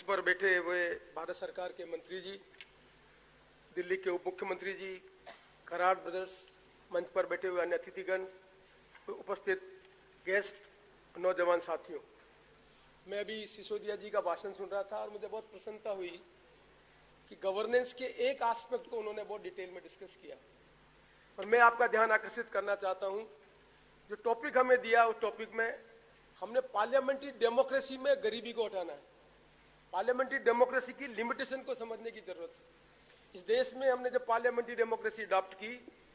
पर बैठे हुए भारत सरकार के मंत्री जी, दिल्ली के उप मुख्यमंत्री जी, कराड़ ब्रदर्स, मंच पर बैठे हुए अन्य अतिथिगण, उपस्थित गेस्ट, नौजवान साथियों, मैं अभी सिसोदिया जी का भाषण सुन रहा था और मुझे बहुत प्रसन्नता हुई कि गवर्नेंस के एक एस्पेक्ट को उन्होंने बहुत डिटेल में डिस्कस किया। और मैं आपका ध्यान आकर्षित करना चाहता हूं, जो टॉपिक हमें दिया उस टॉपिक में हमने पार्लियामेंट्री डेमोक्रेसी में गरीबी को हटाना है। पार्लियामेंट्री डेमोक्रेसी की लिमिटेशन को समझने की जरूरत है। इस देश में हमने जब पार्लियामेंट्री डेमोक्रेसी अडॉप्ट की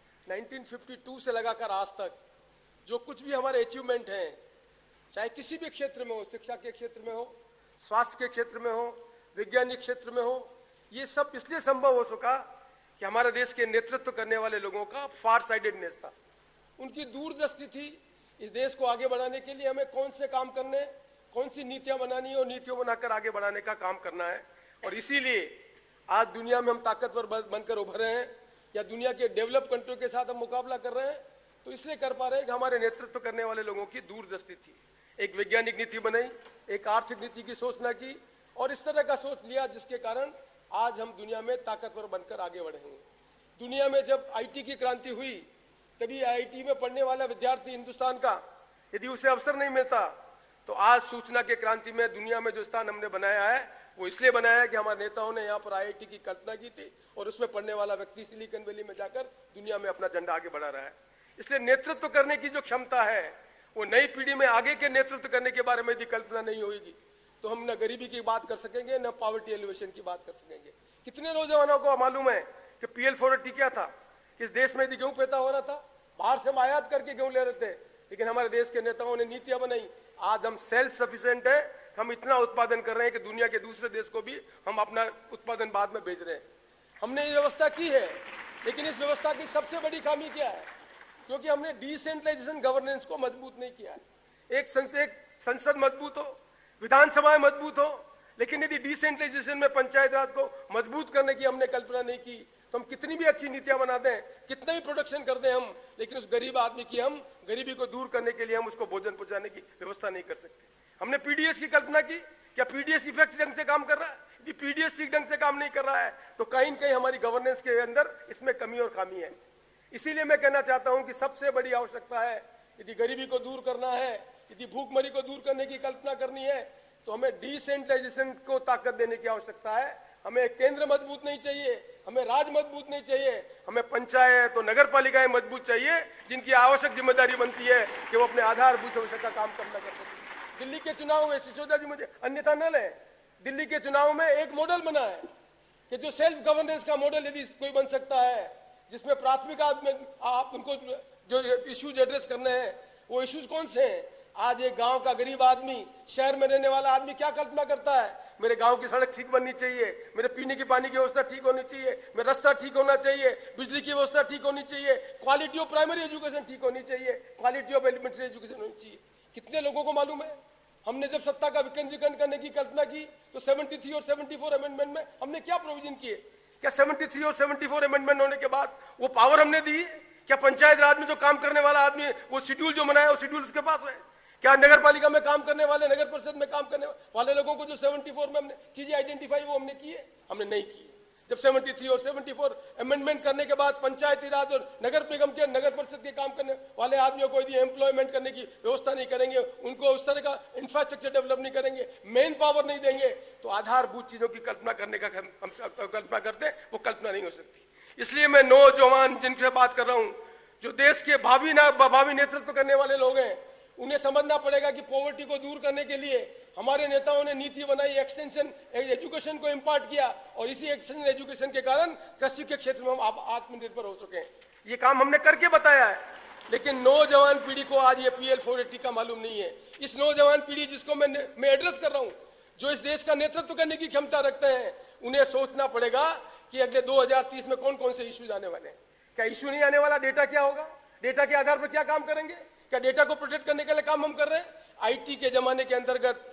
1952 से लगाकर आज तक जो कुछ भी हमारे अचीवमेंट हैं, चाहे किसी भी क्षेत्र में हो, शिक्षा के क्षेत्र में हो, स्वास्थ्य के क्षेत्र में हो, वैज्ञानिक क्षेत्र में हो, ये सब इसलिए संभव हो सका कि हमारे देश के नेतृत्व करने वाले लोगों का फार साइडेडनेस था, उनकी दूरदृष्टि थी। इस देश को आगे बढ़ाने के लिए हमें कौन से काम करने, कौन सी नीतियां बनानी है और नीतियों बनाकर आगे बढ़ाने का काम करना है। और इसीलिए आज दुनिया में हम ताकतवर बनकर उभर रहे हैं या दुनिया के डेवलप कंट्रियों के साथ हम मुकाबला कर रहे हैं, तो इसलिए कर पा रहे हैं कि हमारे नेतृत्व करने वाले लोगों की दूरदृष्टि थी। एक वैज्ञानिक नीति बनाई, एक आर्थिक नीति की सोचना की और इस तरह का सोच लिया जिसके कारण आज हम दुनिया में ताकतवर बनकर आगे बढ़े हैं। दुनिया में जब आईटी की क्रांति हुई तभी आईआईटी में पढ़ने वाला विद्यार्थी हिंदुस्तान का यदि उसे अवसर नहीं मिलता तो आज सूचना के क्रांति में दुनिया में जो स्थान हमने बनाया है वो इसलिए बनाया है कि हमारे नेताओं ने यहाँ पर आईआईटी की कल्पना की थी और उसमें पढ़ने वाला व्यक्ति सिलिकॉन वैली में जाकर दुनिया में अपना झंडा आगे बढ़ा रहा है। इसलिए नेतृत्व करने की जो क्षमता है वो नई पीढ़ी में आगे के नेतृत्व करने के बारे में यदि कल्पना नहीं होगी तो हम न गरीबी की बात कर सकेंगे न पॉवर्टी एलिवेशन की बात कर सकेंगे। कितने नौजवानों को मालूम है कि PL480 क्या था? इस देश में यदि गेहूं पैदा हो रहा था, बाहर से हम आयात करके गेहूं ले रहे थे, लेकिन हमारे देश के नेताओं ने नीतियां बनाई। आज हम सेल्फ सफिशिएंट है, हम इतना उत्पादन कर रहे हैं कि दुनिया के दूसरे देश को भी हम अपना उत्पादन बाद में भेज रहे हैं। हमने ये व्यवस्था की है, लेकिन इस व्यवस्था की सबसे बड़ी खामी क्या है? क्योंकि हमने डिसेंट्रलाइजेशन गवर्नेंस को मजबूत नहीं किया है। एक संसद मजबूत हो, विधानसभाएं मजबूत हो, लेकिन यदि डिसेंट्रलाइजेशन में पंचायत राज को मजबूत करने की हमने कल्पना नहीं की तो हम कितनी भी अच्छी नीतियां बना दें, कितना ही प्रोडक्शन कर दें हम, लेकिन उस गरीब आदमी की हम गरीबी को दूर करने के लिए हम उसको भोजन पहुंचाने की व्यवस्था नहीं कर सकते। हमने पीडीएस की कल्पना की, क्या पीडीएस इफेक्टिव ढंग से काम कर रहा है? यदि पीडीएस ठीक ढंग से काम नहीं कर रहा है तो कहीं न कहीं हमारी गवर्नेंस के अंदर इसमें कमी और खामी है। इसीलिए मैं कहना चाहता हूं कि सबसे बड़ी आवश्यकता है, यदि गरीबी को दूर करना है, यदि भूखमरी को दूर करने की कल्पना करनी है तो हमें डिसेंट्रलाइजेशन को ताकत देने की आवश्यकता है। हमें केंद्र मजबूत नहीं चाहिए, हमें राज्य मजबूत नहीं चाहिए, हमें पंचायत और नगर पालिकाएं मजबूत चाहिए जिनकी आवश्यक जिम्मेदारी बनती है कि वो अपने आधारभूत आवश्यक का काम करना कर सके। दिल्ली के चुनाव में सिसोदिया जी मुझे अन्यथा न ले, दिल्ली के चुनाव में एक मॉडल बना है कि जो सेल्फ गवर्नेंस का मॉडल यदि कोई बन सकता है, जिसमें प्राथमिक आप उनको जो इश्यूज एड्रेस करने हैं वो इश्यूज कौन से हैं? आज एक गांव का गरीब आदमी, शहर में रहने वाला आदमी क्या कल्पना करता है? मेरे गांव की सड़क ठीक बननी चाहिए, मेरे पीने की पानी की व्यवस्था ठीक होनी चाहिए, मेरा रास्ता ठीक होना चाहिए, बिजली की व्यवस्था ठीक होनी चाहिए, क्वालिटी ऑफ प्राइमरी एजुकेशन ठीक होनी चाहिए, क्वालिटी ऑफ एलिमेंट्री एजुकेशन होनी चाहिए। कितने लोगों को मालूम है? हमने जब सत्ता का विकेंद्रीकरण करने की कल्पना की तो 73 और 74 अमेंडमेंट में हमने क्या प्रोविजन किए? क्या 73 और 74 अमेंडमेंट होने के बाद वो पावर हमने दी? क्या पंचायत राज में जो काम करने वाला आदमी वो शेड्यूल जो बनाया वो शेड्यूल उसके पास है? क्या नगर पालिका में काम करने वाले, नगर परिषद में काम करने वाले लोगों को जो 74 में हमने चीजें आइडेंटिफाई वो हमने की है? हमने नहीं की। जब 73 और 74 अमेंडमेंट करने के बाद पंचायती राज और नगर निगम के, नगर परिषद के काम करने वाले आदमियों को यदि एम्प्लॉयमेंट करने की व्यवस्था नहीं करेंगे, उनको उस तरह का इंफ्रास्ट्रक्चर डेवलप नहीं करेंगे, मेन पावर नहीं देंगे, तो आधारभूत चीजों की कल्पना करने का हम कल्पना करते हैं वो कल्पना नहीं हो सकती। इसलिए मैं नौजवान जिनसे बात कर रहा हूं, जो देश के भावी नेतृत्व करने वाले लोग हैं, उन्हें समझना पड़ेगा कि पॉवर्टी को दूर करने के लिए हमारे नेताओं ने नीति बनाई, एक्सटेंशन एजुकेशन को इम्पार्ट किया और इसी एक्सटेंशन एजुकेशन के कारण कृषि के क्षेत्र में हम आत्मनिर्भर हो सके हैं। ये काम हमने करके बताया है, लेकिन नौजवान पीढ़ी को आज ये PL480 का मालूम नहीं है। इस नौजवान पीढ़ी जिसको मैं एड्रेस कर रहा हूं, जो इस देश का नेतृत्व करने की क्षमता रखते हैं, उन्हें सोचना पड़ेगा कि अगले 2030 में कौन कौन से इश्यूज आने वाले हैं। क्या इश्यू नहीं आने वाला? डेटा क्या होगा? डेटा के आधार पर क्या काम करेंगे? क्या डेटा को प्रोटेक्ट करने के लिए काम हम कर रहे हैं? आईटी के जमाने के अंतर्गत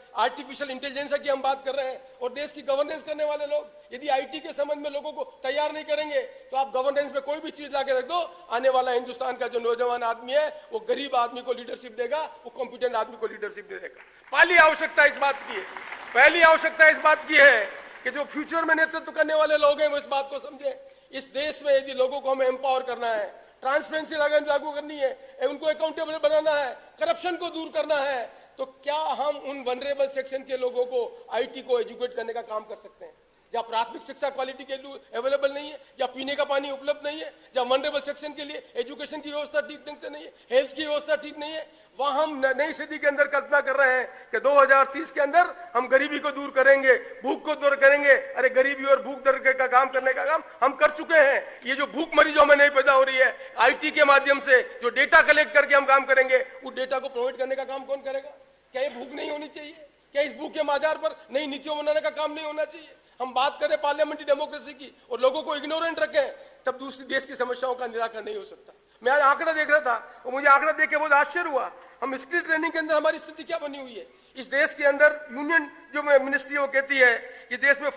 आर्टिफिशियल इंटेलिजेंस की हम बात कर रहे हैं, और देश की गवर्नेंस करने वाले लोग यदि आईटी के संबंध में लोगों को तैयार नहीं करेंगे तो आप गवर्नेंस में कोई भी चीज लाके रख दो, आने वाला हिंदुस्तान का जो नौजवान आदमी है वो गरीब आदमी को लीडरशिप देगा, वो कॉम्पिटेंट आदमी को लीडरशिप देगा। पहली आवश्यकता इस बात की है, पहली आवश्यकता इस बात की है कि जो फ्यूचर में नेतृत्व करने वाले लोग हैं वो इस बात को समझे। इस देश में यदि लोगों को हमें एम्पावर करना है, ट्रांसपेरेंसी लागू करनी है, उनको अकाउंटेबल बनाना है, करप्शन को दूर करना है, तो क्या हम उन वनरेबल सेक्शन के लोगों को आईटी को एजुकेट करने का काम कर सकते हैं? जहाँ प्राथमिक शिक्षा क्वालिटी के लिए अवेलेबल नहीं है, जहाँ पीने का पानी उपलब्ध नहीं है, जहाँ वनरेबल सेक्शन के लिए एजुकेशन की व्यवस्था ठीक ढंग से नहीं है, हेल्थ की व्यवस्था ठीक नहीं है, वहां हम नई सदी के अंदर कल्पना कर रहे हैं कि 2030 के अंदर हम गरीबी को दूर करेंगे, भूख को दूर करेंगे। अरे गरीबी और भूख दूर का काम करने का काम हम कर चुके हैं। ये जो भूख मरीजों में नहीं पैदा हो रही है, आईटी के माध्यम से जो डेटा कलेक्ट करके हम काम करेंगे, उस डेटा को प्रोवाइड करने का काम कौन करेगा? क्या ये भूख नहीं होनी चाहिए? क्या इस भूख के आधार पर नई नीतियों बनाने का काम नहीं होना चाहिए? हम बात करें पार्लियामेंट्री डेमोक्रेसी की और लोगों को इग्नोरेंट रखें, तब दूसरी देश की समस्याओं का निराकरण नहीं हो सकता। मैं आज आंकड़ा देख रहा था और मुझे आंकड़ा देख के बहुत आश्चर्य हुआ। हम स्किल ट्रेनिंग के अंदर हमारी स्थिति क्या बनी हुई है इस देश के अंदर। यूनियन जो मिनिस्ट्री वो कहती है कि देश में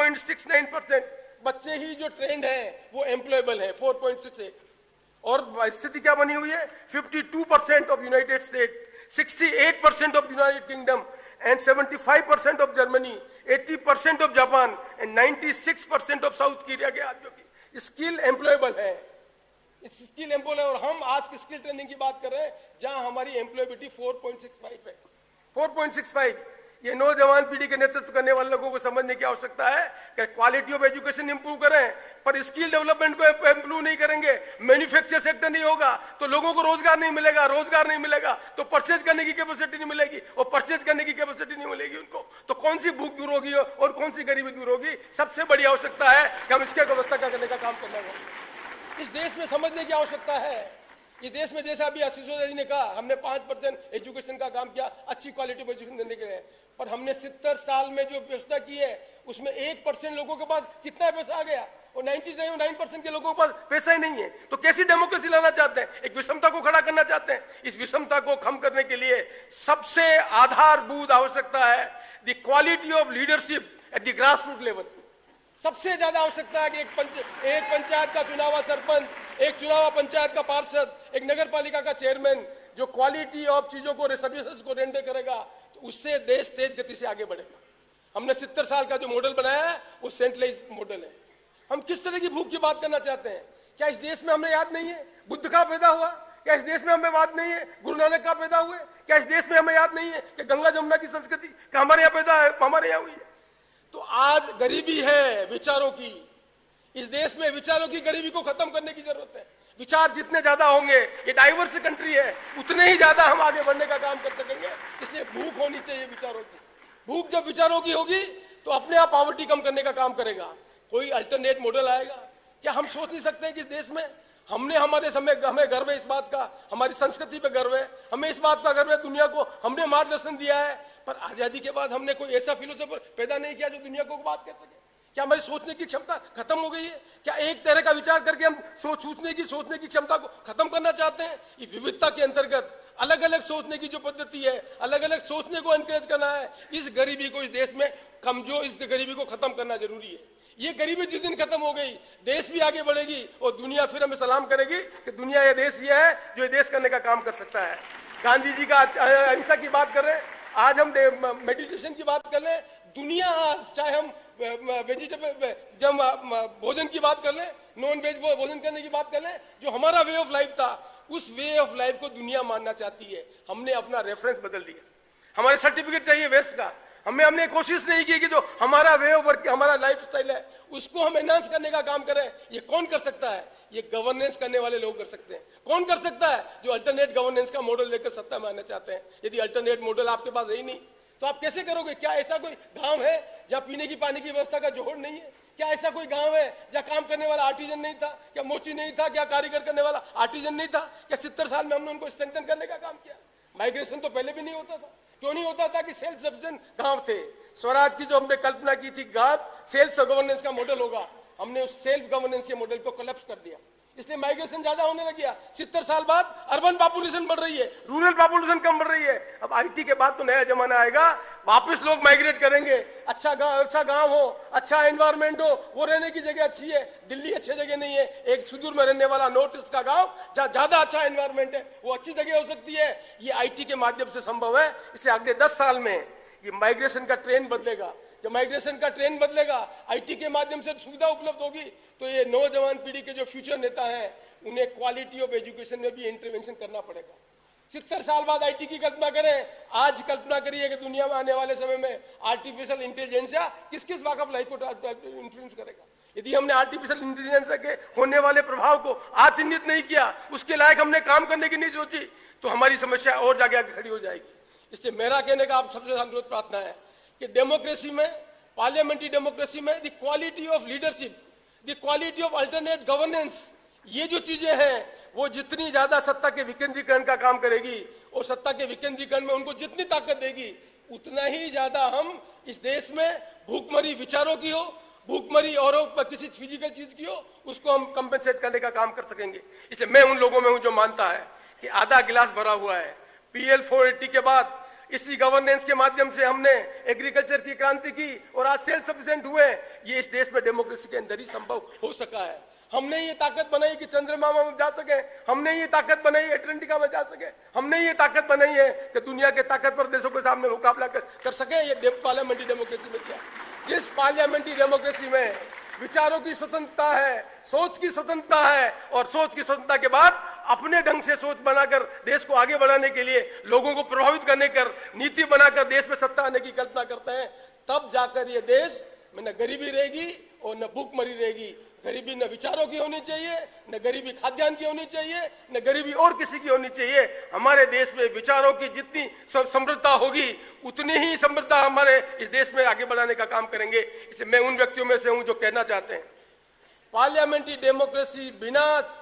4.69% बच्चे ही जो ट्रेंड हैं वो एम्प्लॉयबल है, 4.68। और स्थिति क्या बनी हुई है? 52% of United State, 68% of United Kingdom and 75% of Germany, 80% of Japan and 96% of South Korea के आदमियों की स्किल एम्प्लॉयबल है। इस स्किल एम्प्लॉय, और हम आज की स्किल ट्रेनिंग की बात कर रहे हैं जहां हमारी एम्प्लॉयबिलिटी 4.65 है, 4.65। ये नौजवान पीढ़ी के नेतृत्व करने वाले लोगों को समझने की आवश्यकता है कि क्वालिटी ऑफ एजुकेशन इंप्रूव करें, पर स्किल डेवलपमेंट को इंप्रूव नहीं करेंगे, मैन्युफैक्चर सेक्टर नहीं होगा तो लोगों को रोजगार नहीं मिलेगा, रोजगार नहीं मिलेगा तो परचेज करने की कैपेसिटी नहीं मिलेगी, और परचेज करने की कैपेसिटी नहीं मिलेगी उनको, तो कौन सी भूख दूर होगी और कौन सी गरीबी दूर होगी? सबसे बड़ी आवश्यकता है कि हम इसके व्यवस्था करने का काम करना होगा। इस देश में समझने की आवश्यकता है। ये देश में जैसा अभी आशीष जी ने कहा, हमने 5% एजुकेशन का काम किया, अच्छी क्वालिटी ऑफ एजुकेशन देने के लिए, पर हमने 70 साल में जो व्यवस्था की है उसमें 1% लोगों के पास कितना पैसा आ गया, और 99% के लोगों के पास पैसा ही नहीं है। तो कैसी डेमोक्रेसी लाना चाहते हैं? एक विषमता को खड़ा करना चाहते हैं। इस विषमता को कम करने के लिए सबसे आधारभूत आवश्यकता है the quality of leadership at the grass root level. सबसे ज्यादा आवश्यकता है कि एक पंचायत का चुनावा सरपंच, एक चुनावा पंचायत का पार्षद, एक नगर पालिका का चेयरमैन जो क्वालिटी ऑफ चीजों को, सर्विसेज को रेंडर करेगा, तो उससे देश तेज गति से आगे बढ़ेगा। हमने 70 साल का जो मॉडल बनाया है वो सेंट्रलाइज्ड मॉडल है। हम किस तरह की भूख की बात करना चाहते हैं? क्या इस देश में हमें याद नहीं है बुद्ध का पैदा हुआ? क्या इस देश में हमें याद नहीं है गुरु नानक का पैदा हुए? क्या इस देश में हमें याद नहीं है कि गंगा जमुना की संस्कृति का हमारे यहाँ पैदा है, हमारे यहाँ हुई है? तो आज गरीबी है विचारों की। इस देश में विचारों की गरीबी को खत्म करने की जरूरत है। विचार जितने ज्यादा होंगे, ये डाइवर्स कंट्री है, उतने ही ज्यादा हम आगे बढ़ने का काम कर सकेंगे। इसलिए भूख होनी चाहिए विचारों की। भूख जब विचारों की होगी तो अपने आप पॉवर्टी कम करने का काम करेगा। कोई अल्टरनेट मॉडल आएगा? क्या हम सोच नहीं सकते कि इस देश में हमने हमारे समय, हमें गर्व है इस बात का, हमारी संस्कृति पे गर्व है, हमें इस बात का गर्व है, दुनिया को हमने मार्गदर्शन दिया है, पर आजादी के बाद हमने कोई ऐसा फिलोसोफर पैदा नहीं किया जो दुनिया को बात कर सके। क्या हमारी सोचने की क्षमता खत्म हो गई है? क्या एक तरह का विचार करके हम सोचने की क्षमता को खत्म करना चाहते हैं? ये विविधता के अंतर्गत अलग अलग सोचने की जो पद्धति है, अलग अलग सोचने को एनकरेज करना है। इस गरीबी को इस देश में कमजोर, इस गरीबी को खत्म करना जरूरी है। ये गरीबी जिस दिन खत्म हो गई, देश भी आगे बढ़ेगी और दुनिया फिर हमें सलाम करेगी कि दुनिया ये देश ये है जो ये देश करने का काम कर सकता है। गांधी जी का अहिंसा की बात कर रहे हैं, आज हम मेडिटेशन की बात कर लें। दुनिया आज, चाहे हम वेजिटेबल जब भोजन की बात कर लें, नॉन वेज भोजन करने की बात कर लें, जो हमारा वे ऑफ लाइफ था, उस वे ऑफ लाइफ को दुनिया मानना चाहती है। हमने अपना रेफरेंस बदल दिया। हमारे सर्टिफिकेट चाहिए वेस्ट का, हमने कोशिश नहीं की कि जो हमारा वे ऑफ वर्क, हमारा लाइफ स्टाइल है, उसको हम एनहांस करने का काम करें। ये कौन कर सकता है? ये गवर्नेंस करने वाले लोग कर सकते हैं। कौन कर सकता है? जो अल्टरनेट गवर्नेंस का मॉडल लेकर सत्ता में आना चाहते हैं। यदि अल्टरनेट मॉडल आपके पास है ही नहीं तो आप कैसे करोगे? क्या ऐसा कोई गांव है जहां पीने की पानी की व्यवस्था का जोड़ नहीं है? क्या ऐसा कोई गांव है जहां काम करने वाला आर्टिजन नहीं था? क्या मोची नहीं था? क्या कारीगर करने वाला आर्टिजन नहीं था? क्या 70 साल में हमने उनको स्ट्रेंथन करने का काम किया? माइग्रेशन तो पहले भी नहीं होता था। क्यों नहीं होता था? कि सेल्फ सफिशिएंट गांव थे। स्वराज की जो हमने कल्पना की थी, गांव सेल्फ गवर्नेंस का मॉडल होगा, हमने उस सेल्फ गवर्नेंस के मॉडल को कोलैप्स कर दिया। इसलिए माइग्रेशन ज्यादा होने लग गया। 70 साल बाद अर्बन पॉपुलेशन बढ़ रही है, रूरल पॉपुलेशन कम बढ़ रही है। अब आईटी के बाद तो नया जमाना आएगा, वापस लोग माइग्रेट करेंगे। अच्छा गांव हो, अच्छा एनवायरमेंट हो, वो रहने की जगह अच्छी है। दिल्ली अच्छी जगह नहीं है, एक सुदूर में रहने वाला नॉर्थ ईस्ट का गांव जहां ज्यादा अच्छा एनवायरमेंट है, वो अच्छी जगह हो सकती है। ये आईटी के माध्यम से संभव है। इसलिए अगले 10 साल में ये माइग्रेशन का ट्रेंड बदलेगा। जब माइग्रेशन का ट्रेंड बदलेगा, आईटी के माध्यम से सुविधा उपलब्ध होगी, तो ये नौजवान पीढ़ी के जो फ्यूचर नेता हैं, उन्हें क्वालिटी ऑफ एजुकेशन में भी इंटरवेंशन करना पड़ेगा। 70 साल बाद आईटी की कल्पना करें। आज कल्पना करिए कि दुनिया में आने वाले समय में आर्टिफिशियल इंटेलिजेंस किस किस वॉक ऑफ लाइफ को इन्फ्लुएंस करेगा। यदि हमने आर्टिफिशियल इंटेलिजेंस के होने वाले प्रभाव को आज चिन्हित नहीं किया, उसके लायक हमने काम करने की नहीं सोची, तो हमारी समस्या और जाके आगे खड़ी हो जाएगी। इसलिए मेरा कहने का आप सबसे अनुरोध प्रार्थना है कि डेमोक्रेसी में, पार्लियामेंट्री डेमोक्रेसी में the quality of leadership, the quality of alternate governance, ये जो चीजें हैं वो जितनी ज्यादा सत्ता के विकेंद्रीकरण का काम करेगी और सत्ता के विकेंद्रीकरण में उनको जितनी ताकत देगी, उतना ही ज्यादा हम इस देश में भूखमरी विचारों की हो, भूखमरी और किसी फिजिकल चीज की हो, उसको हम कंपेंसेट करने का काम कर सकेंगे। इसलिए मैं उन लोगों में हूं जो मानता है कि आधा गिलास भरा हुआ है। PL 480 के बाद इसी गवर्नेंस के माध्यम से हमने एग्रीकल्चर की क्रांति की और आज सेल्फ सफिशिएंट हुए। ये इस देश में डेमोक्रेसी के अंदर ही संभव हो सका है। हमने ये ताकत बनाई कि चंद्रमा में जा सके, हमने ये ताकत बनाई एटलांटिका में जा सके, हमने ये ताकत बनाई है कि दुनिया के ताकतवर देशों के सामने मुकाबला कर सके। ये पार्लियामेंट्री डेमोक्रेसी में किया। जिस पार्लियामेंट्री डेमोक्रेसी में विचारों की स्वतंत्रता है, सोच की स्वतंत्रता है, और सोच की स्वतंत्रता के बाद अपने ढंग से सोच बनाकर देश को आगे बढ़ाने के लिए, लोगों को प्रभावित करने कर नीति बनाकर देश में सत्ता आने की कल्पना करते हैं, तब जाकर ये देश में न गरीबी रहेगी और न भूखमरी रहेगी। गरीबी न विचारों की होनी चाहिए, न गरीबी खाद्यान्न की होनी चाहिए, न गरीबी और किसी की होनी चाहिए। हमारे देश में विचारों की जितनी समृद्धता होगी, उतनी ही समृद्धता हमारे इस देश में आगे बढ़ाने का काम करेंगे। इसलिए मैं उन व्यक्तियों में से हूं जो कहना चाहते हैं, पार्लियामेंट्री डेमोक्रेसी बिना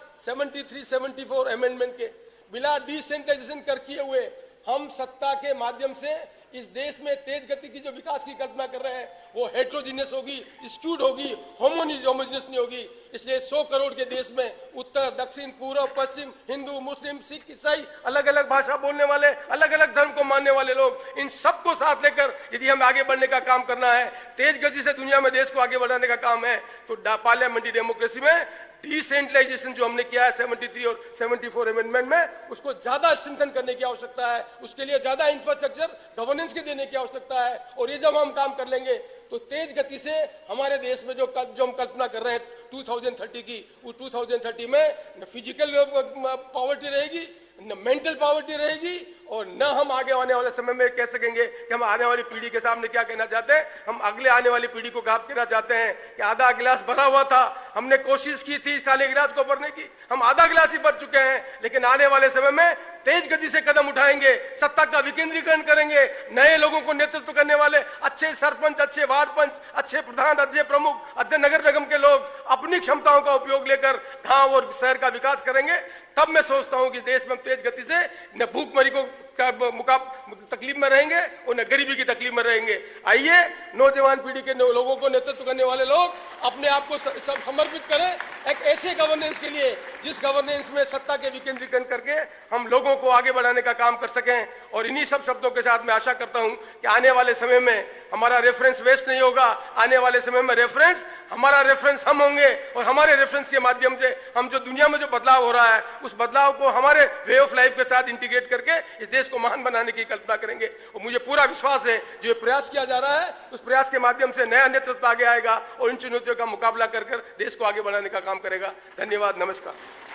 73-74 अमेंडमेंट के, बिना डिसेंट्रलाइजेशन कर किए हुए हम सत्ता के माध्यम से इस देश में तेज गति की जो विकास की कल्पना कर रहे हैं, वो हेट्रोजीनियस होगी, स्क्यूड होगी, होमोजीनियस नहीं होगी। इसलिए 100 करोड़ के देश में उत्तर, दक्षिण, पूर्व, पश्चिम, हिंदू, मुस्लिम, सिख, ईसाई, अलग अलग भाषा बोलने वाले, अलग अलग धर्म को मानने वाले लोग, इन सबको साथ लेकर यदि हमें आगे बढ़ने का काम करना है, तेज गति से दुनिया में देश को आगे बढ़ाने का काम है, तो पार्लियामेंट्री डेमोक्रेसी में डिसेंट्रलाइजेशन जो हमने किया है 73 और 74 अमेंडमेंट में, उसको ज्यादा स्ट्रेंथन करने की आवश्यकता है। उसके लिए ज्यादा इंफ्रास्ट्रक्चर गवर्नेंस के देने की आवश्यकता है। और ये जब हम काम कर लेंगे तो तेज गति से हमारे देश में जो हम कल्पना कर रहे हैं 2030 की, उस 2030 में न फिजिकल पॉवर्टी रहेगी, न मेंटल पॉवर्टी रहेगी, और न हम आगे आने वाले समय में कह सकेंगे कि हम आने वाली पीढ़ी के सामने क्या कहना चाहते हैं। हम अगले आने वाली पीढ़ी को कहना चाहते हैं कि आधा गिलास भरा हुआ था, हमने कोशिश की थी खाली गिलास को भरने की, हम आधा गिलास ही भर चुके हैं। लेकिन आने वाले समय में तेज गति से कदम उठाएंगे, सत्ता का विकेंद्रीकरण करेंगे, नए लोगों को नेतृत्व करने वाले अच्छे सरपंच, अच्छे वार्ड पंच, अच्छे प्रधान, अच्छे प्रमुख, अच्छे नगर निगम के लोग अपनी क्षमताओं का उपयोग लेकर गांव और शहर का विकास करेंगे। तब मैं सोचता हूं कि देश में हम तेज गति से न भूखमरी को तकलीफ में रहेंगे और न गरीबी की तकलीफ में रहेंगे। आइए नौजवान पीढ़ी के लोगों को नेतृत्व करने वाले लोग अपने आप को समर्पित करें एक ऐसे गवर्नेंस के लिए जिस गवर्नेंस में सत्ता के विकेंद्रीकरण करके हम लोगों को आगे बढ़ाने का काम कर सकें। और इन्हीं सब शब्दों के साथ मैं आशा करता हूं कि आने वाले समय में हमारा रेफरेंस वेस्ट नहीं होगा। आने वाले समय में हमारा रेफरेंस हम होंगे, और हमारे रेफरेंस के माध्यम से हम जो दुनिया में जो बदलाव हो रहा है, उस बदलाव को हमारे वे ऑफ लाइफ के साथ इंटीग्रेट करके इस देश को महान बनाने की कल्पना करेंगे। और मुझे पूरा विश्वास है जो प्रयास किया जा रहा है, उस प्रयास के माध्यम से नया नेतृत्व आगे आएगा और इन चुनौतियों का मुकाबला कर देश को आगे बढ़ाने का काम करेगा। धन्यवाद, नमस्कार।